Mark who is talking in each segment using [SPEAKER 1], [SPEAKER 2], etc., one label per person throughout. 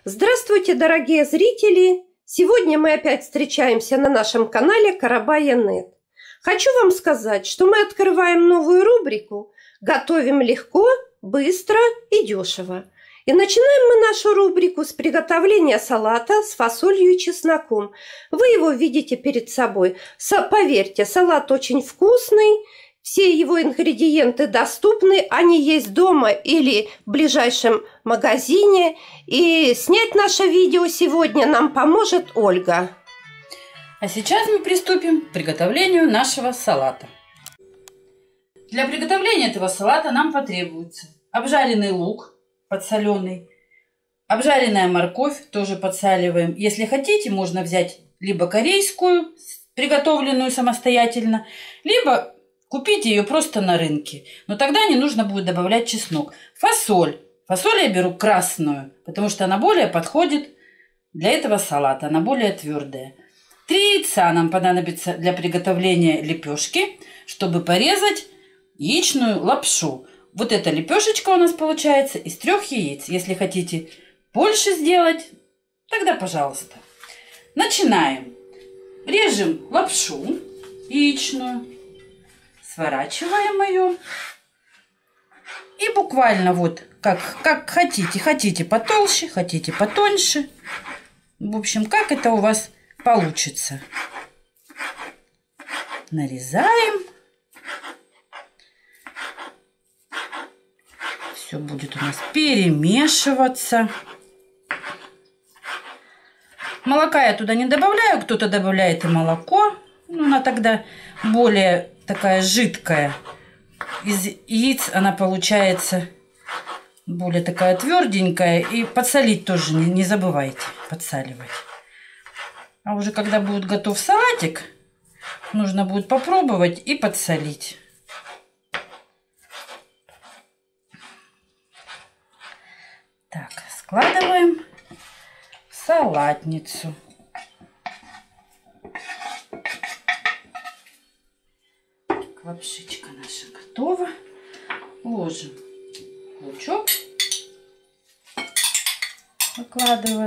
[SPEAKER 1] Здравствуйте, дорогие зрители! Сегодня мы опять встречаемся на нашем канале Карабая.нет. Хочу вам сказать, что мы открываем новую рубрику «Готовим легко, быстро и дешево». И начинаем мы нашу рубрику с приготовления салата с фасолью и чесноком. Вы его видите перед собой. Поверьте, салат очень вкусный. Все его ингредиенты доступны, они есть дома или в ближайшем магазине. И снять наше видео сегодня нам поможет Ольга.
[SPEAKER 2] А сейчас мы приступим к приготовлению нашего салата. Для приготовления этого салата нам потребуется обжаренный лук подсоленый, обжаренная морковь, тоже подсаливаем. Если хотите, можно взять либо корейскую, приготовленную самостоятельно, либо купить ее просто на рынке. Но тогда не нужно будет добавлять чеснок. Фасоль. Фасоль я беру красную, потому что она более подходит для этого салата. Она более твердая. 3 яйца нам понадобится для приготовления лепешки, чтобы порезать яичную лапшу. Вот эта лепешечка у нас получается из 3 яиц. Если хотите больше сделать, тогда пожалуйста. Начинаем. Режем лапшу яичную. Сворачиваем ее. И буквально вот как хотите. Хотите потолще, хотите потоньше. В общем, как это у вас получится. Нарезаем. Все будет у нас перемешиваться. Молока я туда не добавляю. Кто-то добавляет и молоко. Но она тогда более такая жидкая. Из яиц она получается более такая тверденькая. И подсолить тоже не забывайте подсаливать. А уже когда будет готов салатик, нужно будет попробовать и подсолить. Так, складываем в салатницу. Лапшичка наша готова. Ложим лучок. Выкладываем.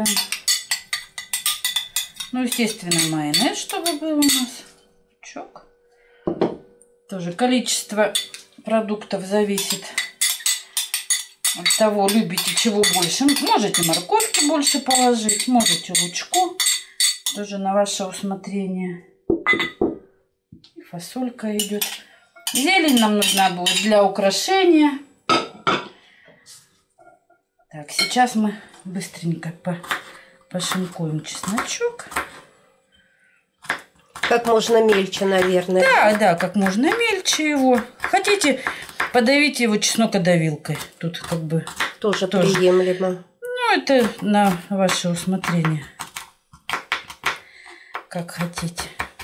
[SPEAKER 2] Ну, естественно, майонез, чтобы был у нас. Лучок. Тоже количество продуктов зависит от того, любите чего больше. Можете морковки больше положить, можете лучку. Тоже на ваше усмотрение. И фасолька идет. Зелень нам нужна будет для украшения. Так, сейчас мы быстренько пошинкуем чесночок.
[SPEAKER 1] Как можно мельче, наверное.
[SPEAKER 2] Да, как можно мельче его. Хотите, подавите его чеснокодавилкой. Тут как бы
[SPEAKER 1] тоже приемлемо.
[SPEAKER 2] Ну, это на ваше усмотрение. Как хотите.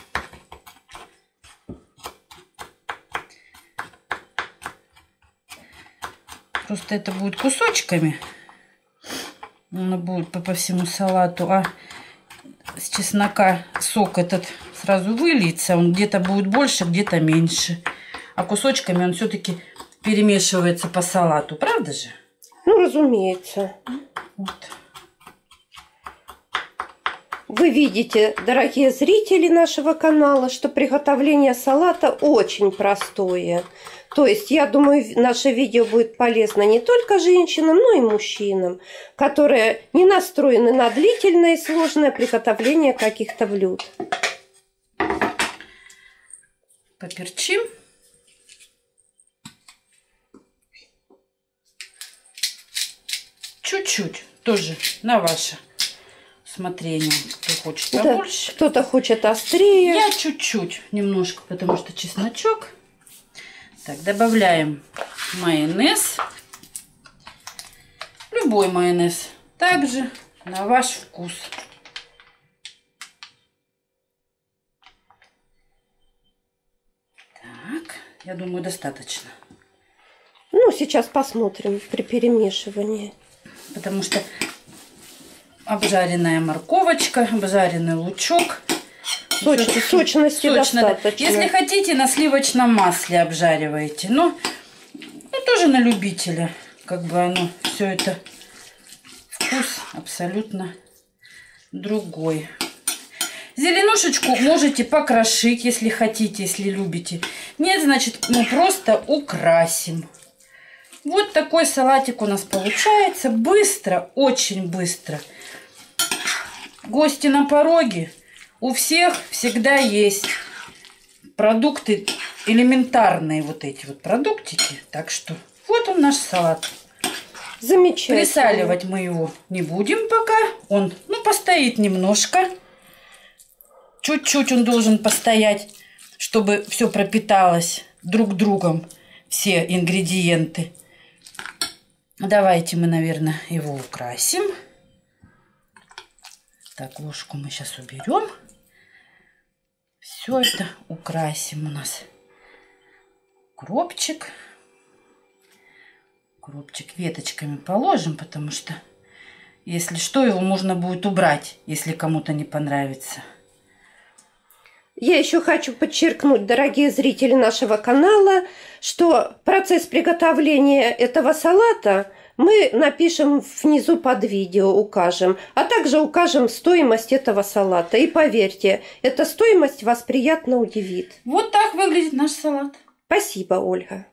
[SPEAKER 2] Просто это будет кусочками. Оно будет по всему салату. А с чеснока сок этот сразу выльется. Он где-то будет больше, где-то меньше. А кусочками он все-таки перемешивается по салату. Правда же?
[SPEAKER 1] Ну, разумеется.
[SPEAKER 2] Вот.
[SPEAKER 1] Вы видите, дорогие зрители нашего канала, что приготовление салата очень простое. То есть, я думаю, наше видео будет полезно не только женщинам, но и мужчинам, которые не настроены на длительное и сложное приготовление каких-то блюд.
[SPEAKER 2] Поперчим. Чуть-чуть, тоже на ваше усмотрение. Кто хочет побольше.
[SPEAKER 1] Да, кто-то хочет острее.
[SPEAKER 2] Я чуть-чуть, немножко, потому что чесночок. Так, добавляем майонез. Любой майонез. Также на ваш вкус. Так, я думаю, достаточно.
[SPEAKER 1] Ну, сейчас посмотрим при перемешивании.
[SPEAKER 2] Потому что обжаренная морковочка, обжаренный лучок.
[SPEAKER 1] Сочности достаточно.
[SPEAKER 2] Если хотите, на сливочном масле обжариваете. Но тоже на любителя. Как бы оно все это вкус абсолютно другой. Зеленушечку можете покрошить, если хотите, если любите. Нет, значит, мы просто украсим. Вот такой салатик у нас получается. Быстро, очень быстро. Гости на пороге. У всех всегда есть продукты элементарные, вот эти вот продуктики. Так что вот он наш салат.
[SPEAKER 1] Замечательно.
[SPEAKER 2] Присаливать мы его не будем пока. Он, постоит немножко. Чуть-чуть он должен постоять, чтобы все пропиталось друг другом, все ингредиенты. Давайте мы, наверное, его украсим. Так, ложку мы сейчас уберем. Все это украсим у нас. Укропчик. Укропчик веточками положим, потому что, если что, его можно будет убрать, если кому-то не понравится.
[SPEAKER 1] Я еще хочу подчеркнуть, дорогие зрители нашего канала, что процесс приготовления этого салата мы напишем внизу под видео, укажем, а также укажем стоимость этого салата. И поверьте, эта стоимость вас приятно удивит.
[SPEAKER 2] Вот так выглядит наш салат.
[SPEAKER 1] Спасибо, Ольга.